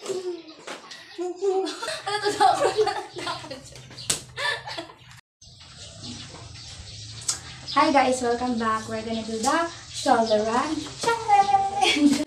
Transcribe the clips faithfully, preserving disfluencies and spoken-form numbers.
Ano to sa ako na dapat. Hi guys, welcome back. We're gonna do the shoulder run challenge.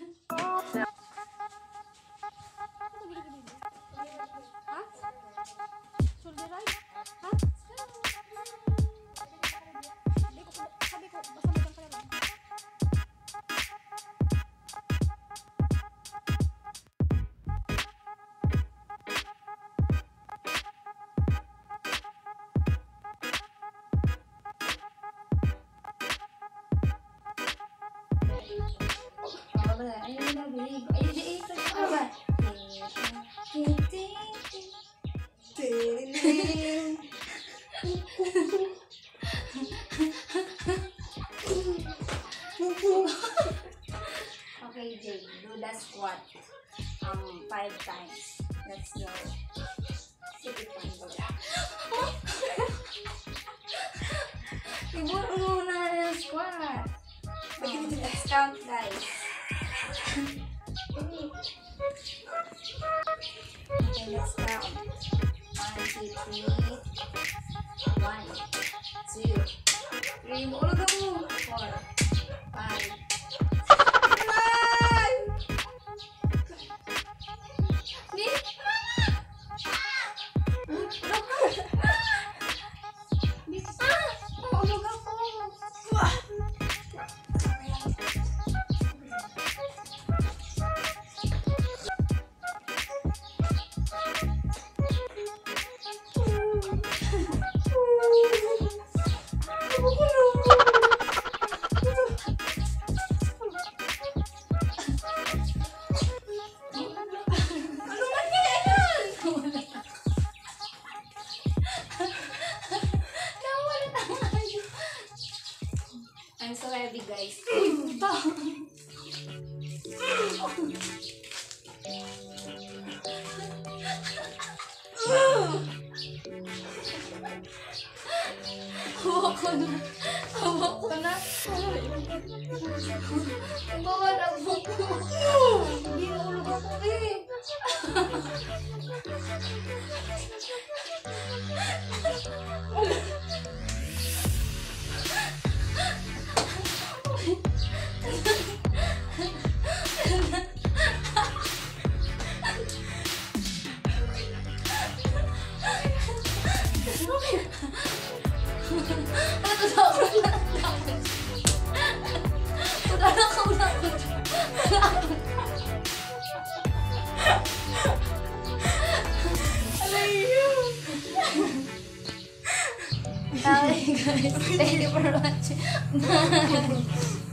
Okay, Jay, do the squat um five times. Let's go. Sige pa ito. Iburo muna yung squat. Let's count, guys. Okay, let's count. One, two, three. One, two, three. Ulo ka mo. Four, five. I'm so heavy, guys. Hawak ko na. Hawak ko na. Ang bawa na mo ko. Hindi na ulog ako eh. Ano to sa ako na dapat? Wala na ka wala ko. Alay yun. Okay guys, thank you for watching. Bye.